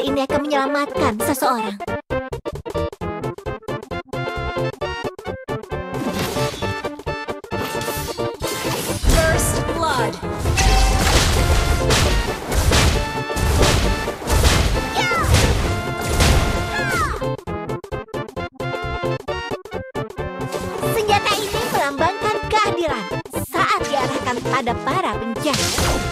kecil ini akan menyelamatkan seseorang. First blood. Senjata ini melambangkan kehadiran saat diarahkan pada para penjahat.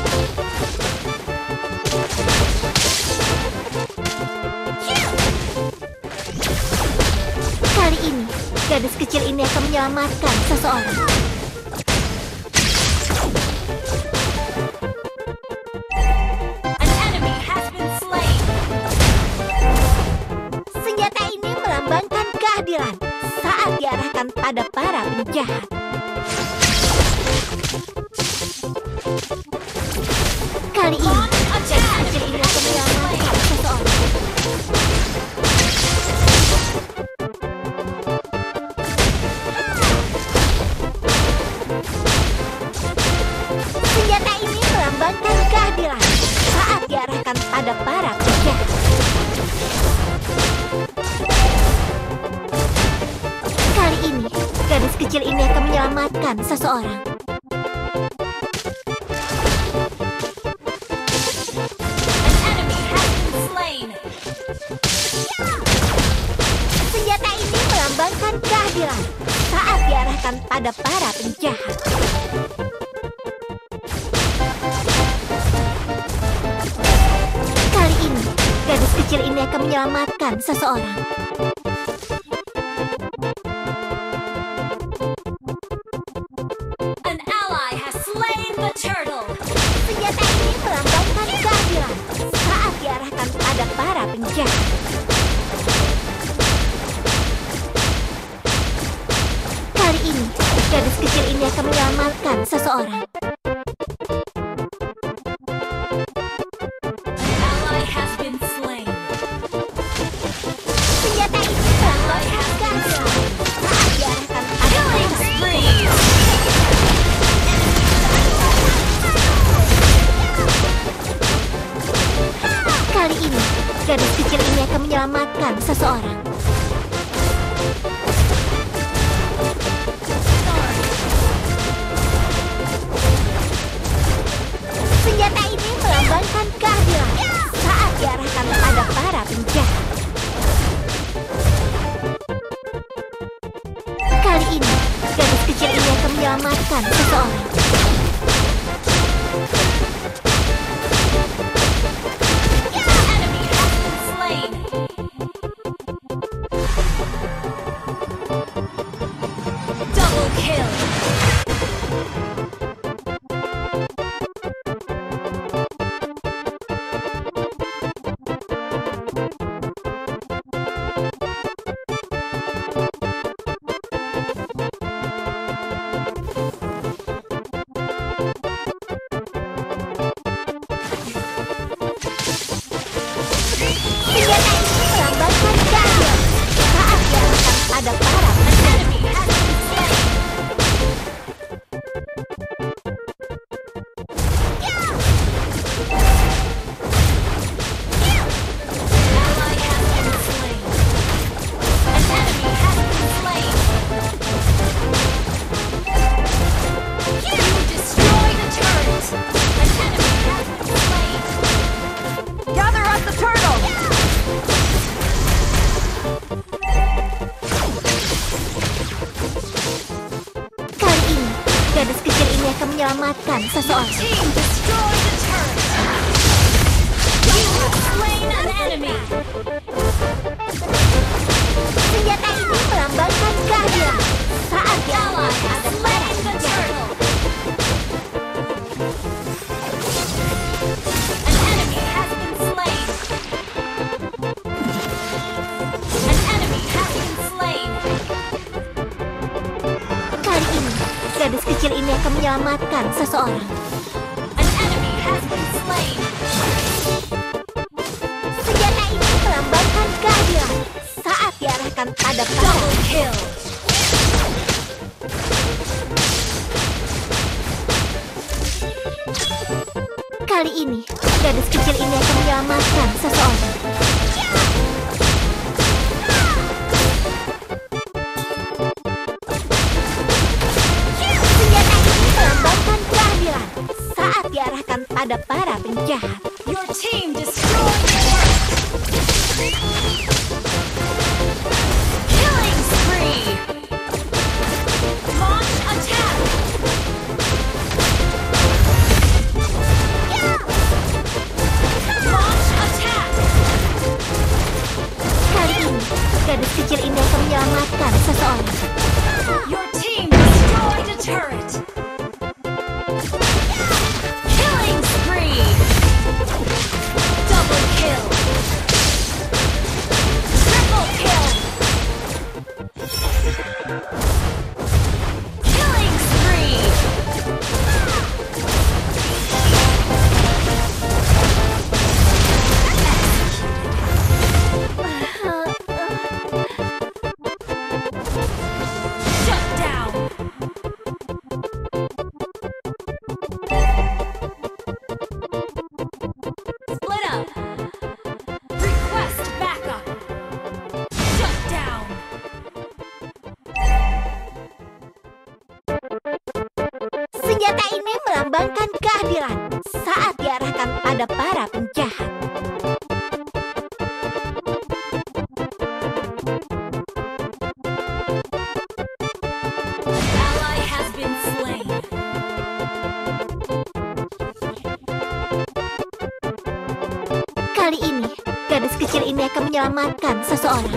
Kali ini, gadis kecil ini akan menyelamatkan seseorang. An enemy has been slain. Senjata ini melambangkan kehadiran saat diarahkan pada para penjahat. Kali ini, gadis kecil ini akan menyelamatkan seseorang. Senjata ini melambangkan kehadiran saat diarahkan pada para penjahat. Kali ini, gadis kecil ini akan menyelamatkan seseorang. An enemy has been slain. Senjata ini melambangkan kehadiran saat diarahkan pada para penjahat. Kali ini, gadis kecil ini akan menyelamatkan seseorang. An ally has slain the turtle. Senjata ini melambangkan kehadiran saat diarahkan pada para penjahat. Kali ini, gadis kecil ini akan menyelamatkan seseorang. An ally has been slain. Senjata ini melambangkan kehadiran saat diarahkan pada para Killing penjahat. spree. Kali ini, gadis kecil ini akan menyelamatkan seseorang. Senjata ini melambangkan kehadiran saat diarahkan pada para penjahat. Kali ini, gadis kecil ini akan menyelamatkan seseorang. An enemy has been slain. Double kill. Senjata ini melambangkan kehadiran saat diarahkan pada para An penjahat. enemy has been slain. Ally has been slain. An enemy has been slain. You destroy the turret. An enemy has been slain. Gather up the turtle. Kali ini, gadis kecil ini akan menyelamatkan seseorang. Team destroy the turret. You have slain an enemy. Senjata ini melambangkan kehadiran saat Ally diarahkan has pada para slain the penjahat. turtle. An enemy has been slain. An enemy has been slain. Kali ini, gadis kecil ini akan menyelamatkan seseorang. An enemy has been slain. Senjata ini melambangkan kehadiran saat diarahkan pada para Double kill. Kali ini, gadis kecil ini akan menyelamatkan seseorang. Senjata ini melambangkan keadilan saat diarahkan pada para penjahat. Your team destroyed the turret. Killing spree. Launch attack. Launch attack. Kali ini, gadis kecil ini akan menyelamatkan seseorang. Your team destroyed a turret. Killing spree. Double kill. Triple kill. Killing spree. Shut down. Split up. Request backup. Shut down. Senjata ini melambangkan keadilan saat diarahkan pada para penjahat. Ally has been slain. Kali ini, gadis kecil ini akan menyelamatkan seseorang.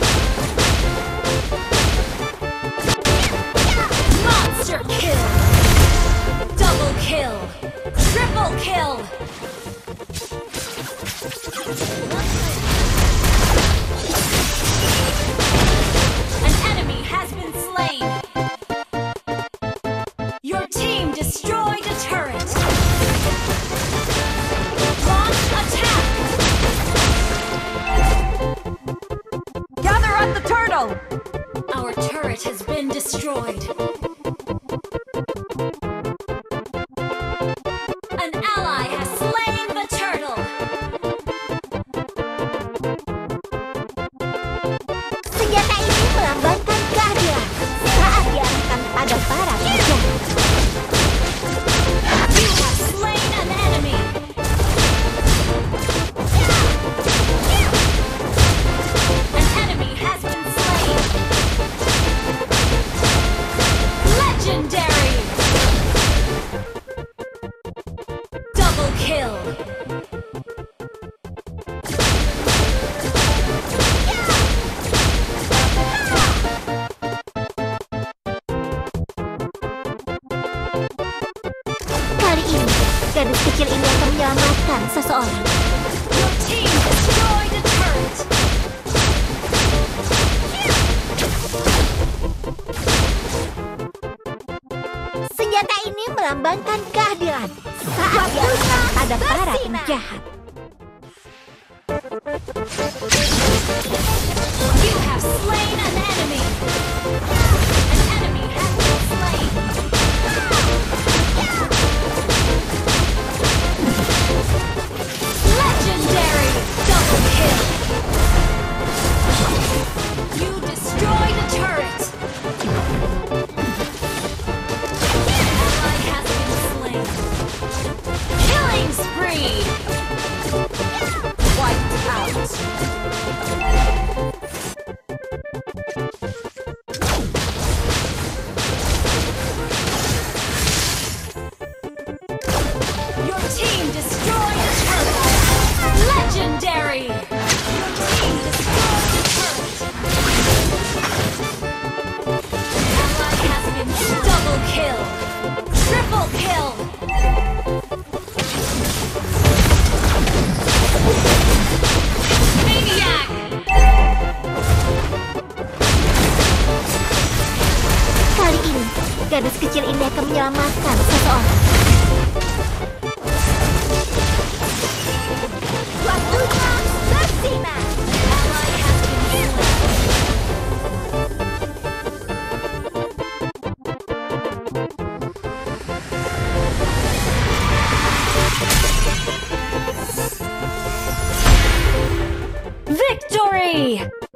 Monster kill. Double kill. Triple kill. An enemy has been slain. Your team destroyed a turret. Launch attack. Gather at the turtle. Our turret has been destroyed. An ally has slain the turtle. Senjata ini melambangkan keadilan saat diarahkan pada para penjahat. You have slain an enemy. An enemy has been slain. Legendary. Double kill. Kali ini, gadis kecil ini akan menyelamatkan seseorang. Your team destroyed a turret. Senjata ini melambangkan keadilan saat diarahkan pada para penjahat. You have slain an enemy. An enemy has been slain. Legendary double kill. You destroyed a turret. Ally has been slain. Killing spree. Wiped out. Your team destroyed a turret. Legendary. Your team destroyed a turret. Ally has been double kill. Triple kill. Maniac. Kali ini, gadis kecil ini akan menyelamatkan seseorang. Waktunya bersinar. Ally has been slain. me.